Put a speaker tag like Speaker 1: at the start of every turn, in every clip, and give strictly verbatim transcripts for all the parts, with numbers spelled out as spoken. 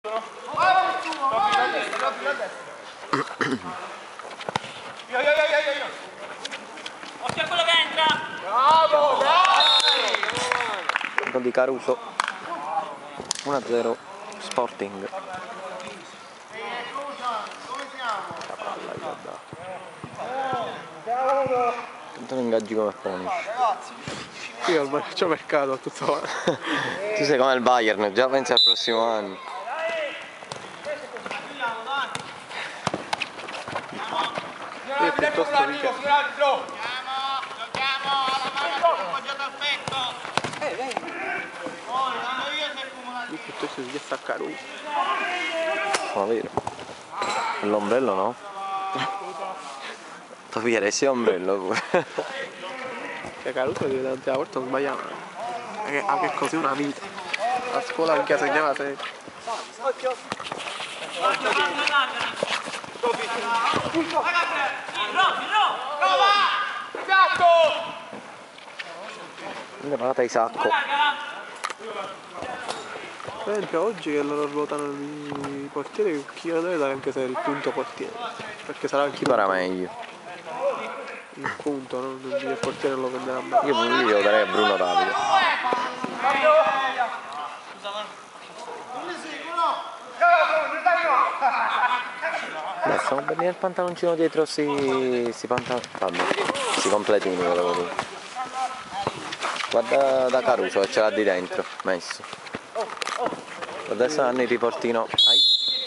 Speaker 1: Io, io, io, io, io.
Speaker 2: Occhio a quello che entra!
Speaker 1: Bravo,
Speaker 3: Gol di Caruso. uno a zero Sporting. La palla gli ha dato. Tanto non ingaggi come poni.
Speaker 4: Io ormai faccio mercato a tutto qua.
Speaker 3: Tu sei come il Bayern, già pensi al prossimo anno.
Speaker 4: Io piuttosto mi piace. Io piuttosto mi piace a Caruso.
Speaker 3: Ma vero? L'ombrello no? Tu piglieresti l'ombrello pure.
Speaker 4: Che Caruso deve tante volte non sbagliava. Che, ah, che così una vita. A scuola anche segnava sempre.
Speaker 3: Una parata di sacco.
Speaker 4: Per esempio oggi che loro ruotano i portieri, chi lo deve dare anche se è il punto portiere. Perché sarà anche
Speaker 3: Chi farà meglio?
Speaker 4: il punto, no? Il portiere non lo prenderà mai.
Speaker 3: Io pure io darei a Bruno Davide. Beh, stiamo belli nel pantaloncino dietro sti, sti pantaloni, sti completini volevo dire. Guarda da Caruso che ce l'ha di dentro, messo. Adesso hanno il riportino. Ai.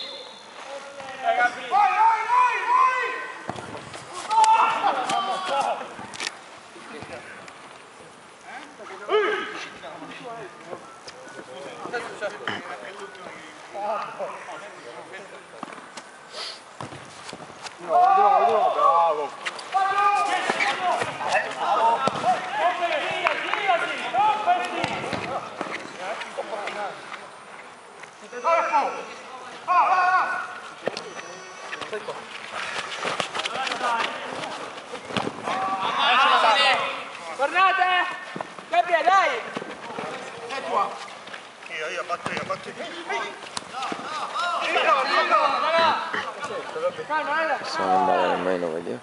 Speaker 1: Bravo.
Speaker 2: Tornate! Gabbia, dai!
Speaker 1: È tua. Io, io, batto io, batto io.
Speaker 3: Possiamo andare nemmeno, vediamo.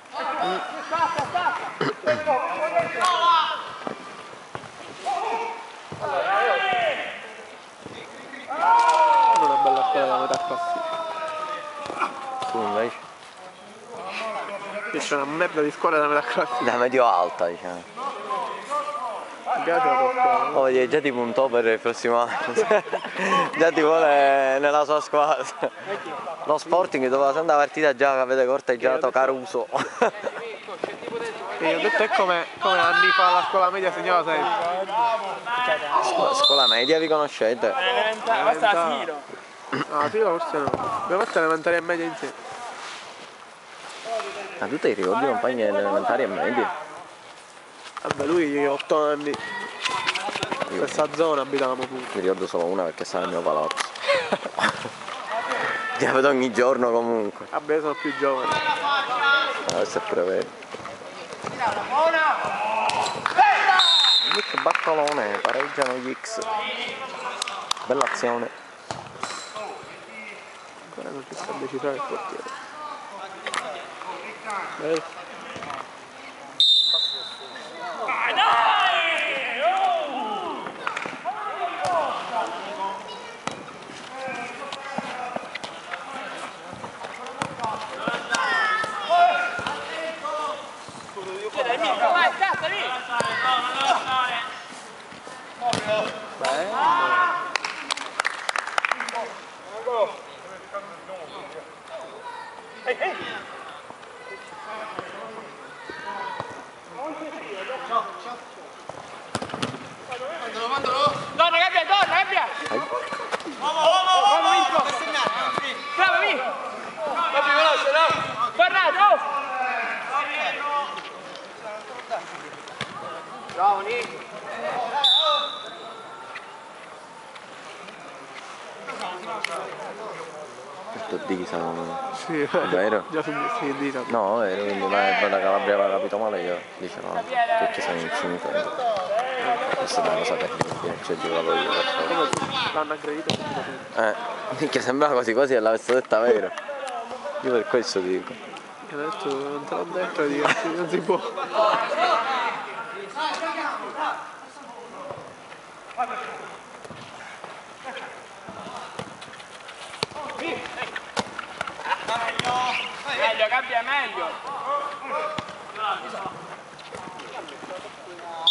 Speaker 4: Una bella squadra da metà classifica.
Speaker 3: Tu invece?
Speaker 4: C'è una merda di squadra da metà classifica.
Speaker 3: Da medio alta, diciamo.
Speaker 4: Mi piace la tua squadra.
Speaker 3: Oh, vedi, già ti puntò per il prossimo anno. Già ti vuole nella sua squadra. Lo Sporting doveva andare a partita già che avete corteggiato Caruso.
Speaker 4: Sì, ho detto è come, come anni fa la scuola media segnava sempre.
Speaker 3: Scuola, scuola media vi conoscete?
Speaker 2: Basta la Siro.
Speaker 4: Ah, sì, forse no. Abbiamo fatto elementari e media insieme.
Speaker 3: Ma tu ti ricordi i compagni elementari e medie?
Speaker 4: Vabbè, lui otto anni. In stessa zona abitavamo pure.
Speaker 3: Mi ricordo solo una perché stava nel mio palazzo. Ti la vedo ogni giorno comunque.
Speaker 4: Vabbè, io sono più giovane.
Speaker 3: Adesso è pure vero. Nick Baccolone, pareggiano gli X. Bella azione.
Speaker 4: Ancora non si sta decisando il portiere. Beh.
Speaker 2: Donna, gabbia, donna, gabbia! Bravo, Mirko! Bravo, Mirko! Tornato! Bravo, Nico!
Speaker 3: Questo Disa non...
Speaker 4: Sì,
Speaker 3: vero?
Speaker 4: già su sì, Disa.
Speaker 3: No, è vero, quindi ma è da Calabria aveva capito male io dicevamo che sono infinito. Questa è una cosa terribile, cioè giocavo io.
Speaker 4: Come l'hanno aggredito?
Speaker 3: Eh. Minchia, sembrava quasi quasi che l'avesse detta vero. Io per questo dico.
Speaker 4: Mi ha detto non te l'ho detto e dico, non si può.
Speaker 2: Meglio, cambia meglio.